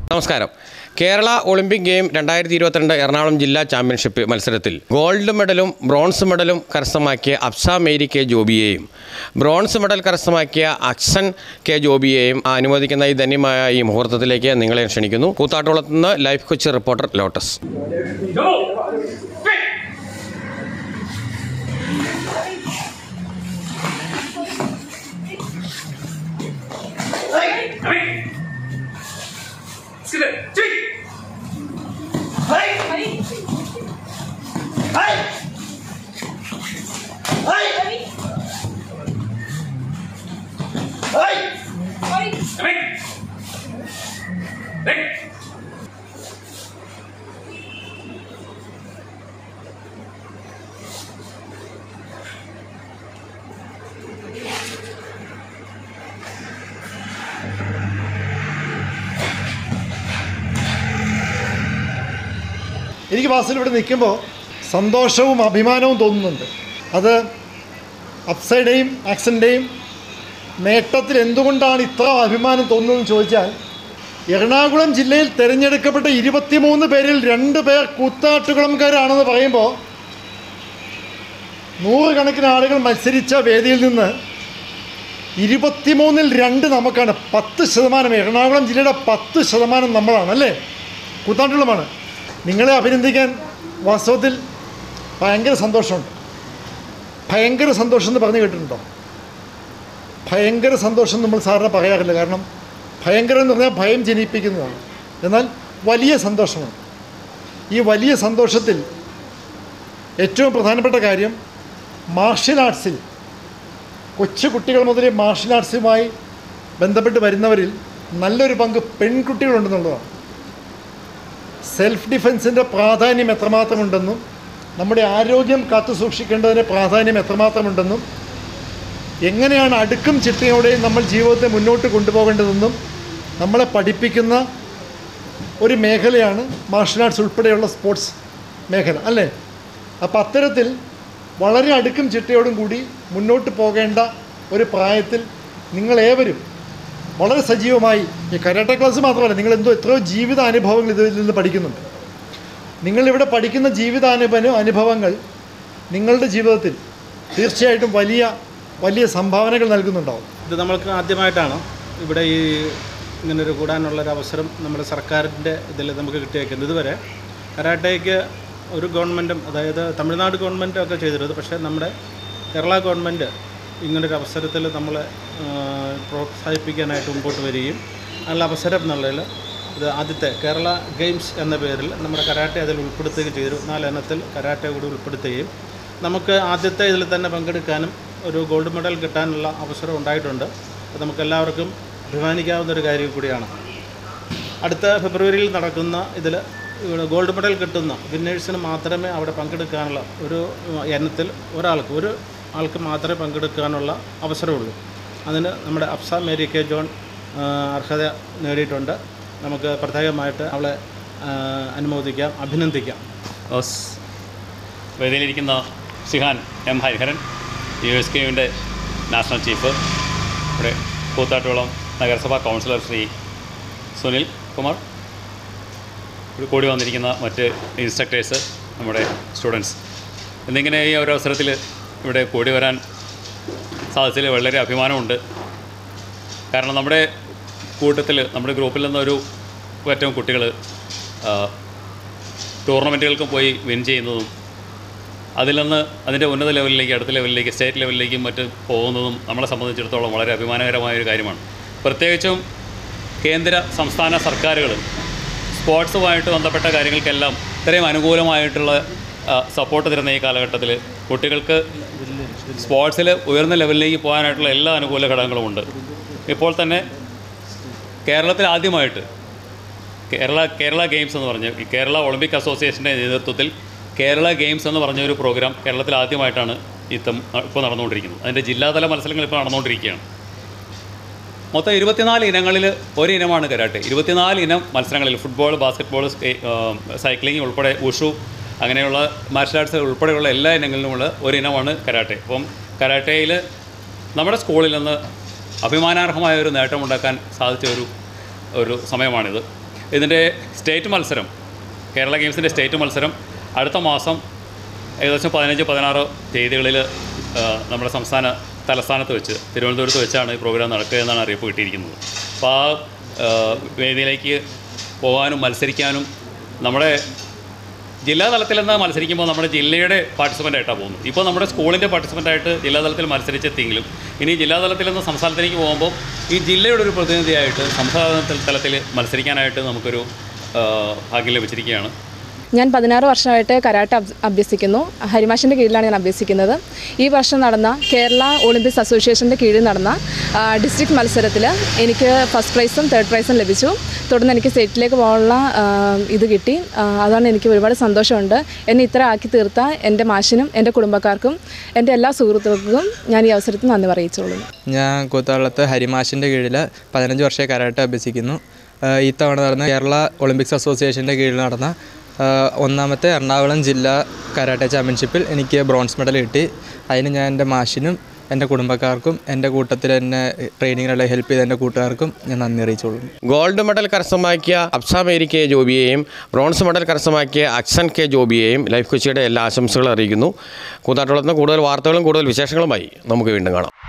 നമസ്കാരം. Kerala Olympic game 2022 Ernakulam ജില്ലാ championship മത്സരത്തിൽ ഗോൾഡ് മെഡലും ബ്രോൺസ് മെഡലും കരസ്ഥമാക്കിയ അഫ്സ മേരി കെ ജോബിയെയും ബ്രോൺസ് മെഡൽ കരസ്ഥമാക്കിയ അക്സൻ കെ ജോബിയെയും അനുമോദിക്കുന്ന ഈ ധന്യമായ ഈ മുഹൂർത്തത്തിലേക്ക് നിങ്ങളെ ക്ഷണിക്കുന്നു. കൂത്താട്ടുകുളത്ത് നിന്ന് ലൈഫ് കൊച്ചി റിപ്പോർട്ടർ ലോട്ടസ്. എനിക്ക് ബസ്സിൽ ഇവിടെ നിൽക്കുമ്പോൾ സന്തോഷവും അഭിമാനവും തോന്നുന്നുണ്ട്. അത് അപ്സയുടെയും ആക്സൻ്റെയും നേട്ടത്തിൽ എന്തുകൊണ്ടാണ് ഇത്ര അഭിമാനം തോന്നുന്നതെന്ന് ചോദിച്ചാൽ, എറണാകുളം ജില്ലയിൽ തിരഞ്ഞെടുക്കപ്പെട്ട 23 പേരിൽ 2 പേർ കൂത്താട്ടുകുളംകാരാണെന്ന് പറയുമ്പോൾ, 100 കണക്കിന് ആളുകൾ മത്സരിച്ച വേദിയിൽ നിന്ന് 23-ൽ 2 നമുക്കാണ്. 10%. എറണാകുളം ജില്ലയുടെ 10% നമ്മളാണ്, അല്ലേ? കൂത്താട്ടുകുളമാണ്. നിങ്ങളെ അഭിനന്ദിക്കാൻ വാസ്തവത്തിൽ ഭയങ്കര സന്തോഷമുണ്ട്. ഭയങ്കര സന്തോഷം എന്ന് പറഞ്ഞു കേട്ടിട്ടുണ്ടോ? ഭയങ്കര സന്തോഷം നമ്മൾ സാറിന് പറയാറില്ല. കാരണം ഭയങ്കരം എന്ന് പറഞ്ഞാൽ ഭയം ജനിപ്പിക്കുന്നതാണ്. എന്നാൽ വലിയ സന്തോഷമാണ്. ഈ വലിയ സന്തോഷത്തിൽ ഏറ്റവും പ്രധാനപ്പെട്ട കാര്യം, മാർഷ്യൽ ആർട്സിൽ കൊച്ചു കുട്ടികൾ മുതലേ മാർഷ്യൽ ആർട്സുമായി ബന്ധപ്പെട്ട് വരുന്നവരിൽ നല്ലൊരു പങ്ക് പെൺകുട്ടികളുണ്ടെന്നുള്ളതാണ്. സെൽഫ് ഡിഫെൻസിൻ്റെ പ്രാധാന്യം എത്രമാത്രമുണ്ടെന്നും നമ്മുടെ ആരോഗ്യം കാത്തു സൂക്ഷിക്കേണ്ടതിൻ്റെ പ്രാധാന്യം എത്രമാത്രമുണ്ടെന്നും എങ്ങനെയാണ് അടുക്കും ചിട്ടയോടെയും നമ്മൾ ജീവിതത്തെ മുന്നോട്ട് കൊണ്ടുപോകേണ്ടതെന്നും നമ്മളെ പഠിപ്പിക്കുന്ന ഒരു മേഖലയാണ് മാർഷ്യൽ ആർട്സ് ഉൾപ്പെടെയുള്ള സ്പോർട്സ് മേഖല, അല്ലേ? അപ്പോൾ അത്തരത്തിൽ വളരെ അടുക്കും ചിട്ടയോടും കൂടി മുന്നോട്ട് പോകേണ്ട ഒരു പ്രായത്തിൽ നിങ്ങളേവരും വളരെ സജീവമായി, ഈ കരാട്ടെ ക്ലാസ് മാത്രമല്ല, നിങ്ങൾ എത്രയോ ജീവിതാനുഭവങ്ങൾ ഇതിൽ നിന്ന് പഠിക്കുന്നുണ്ട്. നിങ്ങളിവിടെ പഠിക്കുന്ന ജീവിതാനുഭവങ്ങൾ നിങ്ങളുടെ ജീവിതത്തിൽ തീർച്ചയായിട്ടും വലിയ വലിയ സംഭാവനകൾ നൽകുന്നുണ്ടാവും. ഇത് നമ്മൾക്ക് ആദ്യമായിട്ടാണ് ഇവിടെ ഈ ഇങ്ങനൊരു കൂടാനുള്ളൊരു അവസരം നമ്മുടെ സർക്കാരിൻ്റെ ഇതിൽ നമുക്ക് കിട്ടിയേക്കുന്നത്. ഇതുവരെ കരാട്ടയ്ക്ക് ഒരു ഗവൺമെൻറ്റും, അതായത് തമിഴ്നാട് ഗവൺമെൻറ്റും ഒക്കെ ചെയ്തിരുന്നത്, പക്ഷേ നമ്മുടെ കേരള ഗവൺമെൻറ് ഇങ്ങനൊരു അവസരത്തിൽ നമ്മളെ പ്രോത്സാഹിപ്പിക്കാനായിട്ട് മുമ്പോട്ട് വരികയും നല്ല അവസരം എന്നുള്ളതിൽ ഇത് ആദ്യത്തെ കേരള ഗെയിംസ് എന്ന പേരിൽ നമ്മുടെ കരാട്ടെ അതിൽ ഉൾപ്പെടുത്തുകയും ചെയ്തു. 4 ഇനത്തിൽ കരാട്ടെ കൂടി ഉൾപ്പെടുത്തുകയും നമുക്ക് ആദ്യത്തെ ഇതിൽ തന്നെ പങ്കെടുക്കാനും ഒരു ഗോൾഡ് മെഡൽ കിട്ടാനുള്ള അവസരം ഉണ്ടായിട്ടുണ്ട്. അത് നമുക്കെല്ലാവർക്കും അഭിമാനിക്കാവുന്നൊരു കാര്യം കൂടിയാണ്. അടുത്ത ഫെബ്രുവരിയിൽ നടക്കുന്ന ഇതിൽ ഗോൾഡ് മെഡൽ കിട്ടുന്ന വിന്നേഴ്സിന് മാത്രമേ അവിടെ പങ്കെടുക്കാനുള്ള ഒരു ഇനത്തിൽ ഒരു ആൾക്ക് മാത്രമേ പങ്കെടുക്കാനുള്ള അവസരമുള്ളൂ. അതിന് നമ്മുടെ അഫ്സ മേരി കെ ജോൺ അർഹത നേടിയിട്ടുണ്ട്. നമുക്ക് പ്രത്യേകമായിട്ട് അവളെ അനുമോദിക്കാം, അഭിനന്ദിക്കാം. വേദിയിലിരിക്കുന്ന സിഹാൻ എം ഹരിഹരൻ, USKUവിൻ്റെ നാഷണൽ ചീഫ്, ഇവിടെ കൂത്താട്ടുകുളം നഗരസഭാ കൗൺസിലർ ശ്രീ സുനിൽ കുമാർ, ഇവിടെ കൂടി വന്നിരിക്കുന്ന മറ്റ് ഇൻസ്ട്രക്ടേഴ്സ്, നമ്മുടെ സ്റ്റുഡൻസ്, എന്നിങ്ങനെ ഈ ഒരു അവസരത്തിൽ ഇവിടെ കൂടി വരാൻ സാധിച്ചതിൽ വളരെ അഭിമാനമുണ്ട്. കാരണം നമ്മുടെ കൂട്ടത്തിൽ, നമ്മുടെ ഗ്രൂപ്പിൽ നിന്നൊരു ഏറ്റവും കുട്ടികൾ ടൂർണമെൻറ്റുകൾക്കും പോയി വിൻ ചെയ്യുന്നതും അതിൽ നിന്ന് അതിൻ്റെ ഉന്നത ലെവലിലേക്ക്, അടുത്ത ലെവലിലേക്ക്, സ്റ്റേറ്റ് ലെവലിലേക്കും മറ്റും പോകുന്നതും നമ്മളെ സംബന്ധിച്ചിടത്തോളം വളരെ അഭിമാനകരമായൊരു കാര്യമാണ്. പ്രത്യേകിച്ചും കേന്ദ്ര സംസ്ഥാന സർക്കാരുകൾ സ്പോർട്സുമായിട്ട് ബന്ധപ്പെട്ട കാര്യങ്ങൾക്കെല്ലാം ഇത്രയും അനുകൂലമായിട്ടുള്ള സപ്പോർട്ട് തരുന്ന ഈ കാലഘട്ടത്തിൽ കുട്ടികൾക്ക് സ്പോർട്സിൽ ഉയർന്ന ലെവലിലേക്ക് പോകാനായിട്ടുള്ള എല്ലാ അനുകൂല ഘടകങ്ങളുമുണ്ട്. ഇപ്പോൾ തന്നെ കേരളത്തിൽ ആദ്യമായിട്ട് കേരള ഗെയിംസ് എന്ന് പറഞ്ഞ് ഈ കേരള ഒളിമ്പിക് അസോസിയേഷൻ്റെ നേതൃത്വത്തിൽ കേരള ഗെയിംസ് എന്ന് പറഞ്ഞൊരു പ്രോഗ്രാം കേരളത്തിൽ ആദ്യമായിട്ടാണ് ഇപ്പോൾ നടന്നുകൊണ്ടിരിക്കുന്നത്. അതിൻ്റെ ജില്ലാതല മത്സരങ്ങൾ ഇപ്പോൾ നടന്നുകൊണ്ടിരിക്കുകയാണ്. മൊത്തം 24 ഇനങ്ങളിൽ ഒരു ഇനമാണ് കരാട്ടെ. 24 ഇനം മത്സരങ്ങളിൽ ഫുട്ബോൾ, ബാസ്കറ്റ്ബോൾ, സൈക്ലിംഗ് ഉൾപ്പെടെ ഉഷു അങ്ങനെയുള്ള മാർഷൽ ആർട്സ് ഉൾപ്പെടെയുള്ള എല്ലാ ഇനങ്ങളിലുമുള്ള ഒരു ഇനമാണ് കരാട്ടെ. അപ്പം കരാട്ടയിൽ നമ്മുടെ സ്കൂളിൽ നിന്ന് അഭിമാനാർഹമായ ഒരു നേട്ടമുണ്ടാക്കാൻ സാധിച്ച ഒരു സമയമാണിത്. ഇതിൻ്റെ സ്റ്റേറ്റ് മത്സരം, കേരള ഗെയിംസിൻ്റെ സ്റ്റേറ്റ് മത്സരം അടുത്ത മാസം ഏകദേശം 15-16 തീയതികളിൽ നമ്മുടെ തലസ്ഥാനത്ത് വെച്ച് തിരുവനന്തപുരത്ത് വെച്ചാണ് ഈ പ്രോഗ്രാം നടക്കുക എന്നാണ് അറിയിപ്പ് കിട്ടിയിരിക്കുന്നത്. അപ്പോൾ ആ വേദിയിലേക്ക് പോകാനും മത്സരിക്കാനും നമ്മുടെ ജില്ലാതലത്തിൽ നിന്ന് മത്സരിക്കുമ്പോൾ നമ്മുടെ ജില്ലയുടെ പാർട്ടിസിപ്പൻ്റായിട്ടാണ് പോകുന്നത്. ഇപ്പോൾ നമ്മുടെ സ്കൂളിൻ്റെ പാർട്ടിസിപ്പൻ്റായിട്ട് ജില്ലാതലത്തിൽ മത്സരിച്ചെത്തിയെങ്കിലും ഇനി ജില്ലാതലത്തിൽ നിന്ന് സംസ്ഥാനത്തിലേക്ക് പോകുമ്പോൾ ഈ ജില്ലയുടെ ഒരു പ്രതിനിധിയായിട്ട് സംസ്ഥാന തലത്തിൽ മത്സരിക്കാനായിട്ട് നമുക്കൊരു ഭാഗ്യം ലഭിച്ചിരിക്കുകയാണ്. ഞാൻ 16 വർഷമായിട്ട് കരാട്ടെ അഭ്യസിക്കുന്നു. ഹരിമാഷിൻ്റെ കീഴിലാണ് ഞാൻ അഭ്യസിക്കുന്നത്. ഈ വർഷം നടന്ന കേരള ഒളിമ്പിക്സ് അസോസിയേഷൻ്റെ കീഴിൽ നടന്ന ഡിസ്ട്രിക്ട് മത്സരത്തിൽ എനിക്ക് ഫസ്റ്റ് പ്രൈസും തേർഡ് പ്രൈസും ലഭിച്ചു. തുടർന്ന് എനിക്ക് സ്റ്റേറ്റിലേക്ക് പോകാനുള്ള ഇത് കിട്ടി. അതാണ് എനിക്ക് ഒരുപാട് സന്തോഷമുണ്ട്. എന്നെ ഇത്ര ആക്കി തീർത്ത എൻ്റെ മാഷിനും എൻ്റെ കുടുംബക്കാർക്കും എൻ്റെ എല്ലാ സുഹൃത്തുക്കൾക്കും ഞാൻ ഈ അവസരത്തിൽ നന്ദി അറിയിച്ചോളൂ. ഞാൻ കൂത്താളത്ത് ഹരിമാഷിൻ്റെ കീഴിൽ 15 വർഷമായി കരാട്ടെ അഭ്യസിക്കുന്നു. ഇത്തവണ നടന്ന കേരള ഒളിമ്പിക്സ് അസോസിയേഷൻ്റെ കീഴിൽ നടന്ന 1ാമത്തെ എറണാകുളം ജില്ലാ കരാട്ടെ ചാമ്പ്യൻഷിപ്പിൽ എനിക്ക് ബ്രോൺസ് മെഡൽ കിട്ടി. അതിന് ഞാൻ എൻ്റെ മാഷിനും എൻ്റെ കുടുംബക്കാർക്കും എൻ്റെ കൂട്ടത്തിൽ എന്നെ ട്രെയിനിങ്ങിനെല്ലാം ഹെൽപ്പ് ചെയ്ത എൻ്റെ കൂട്ടുകാർക്കും ഞാൻ നന്ദി അറിയിച്ചോളൂ. ഗോൾഡ് മെഡൽ കരസ്ഥമാക്കിയ അബ്സ മേരി കെ ജോബിയെയും ബ്രോൺസ് മെഡൽ കരസ്ഥമാക്കിയ അക്സൻ കെ ജോബിയെയും ലൈഫ് കൊച്ചിയുടെ എല്ലാ ആശംസകളും അറിയിക്കുന്നു. കൂത്താട്ടുളത്ത് കൂടുതൽ വാർത്തകളും കൂടുതൽ വിശേഷങ്ങളുമായി നമുക്ക് വീണ്ടും കാണാം.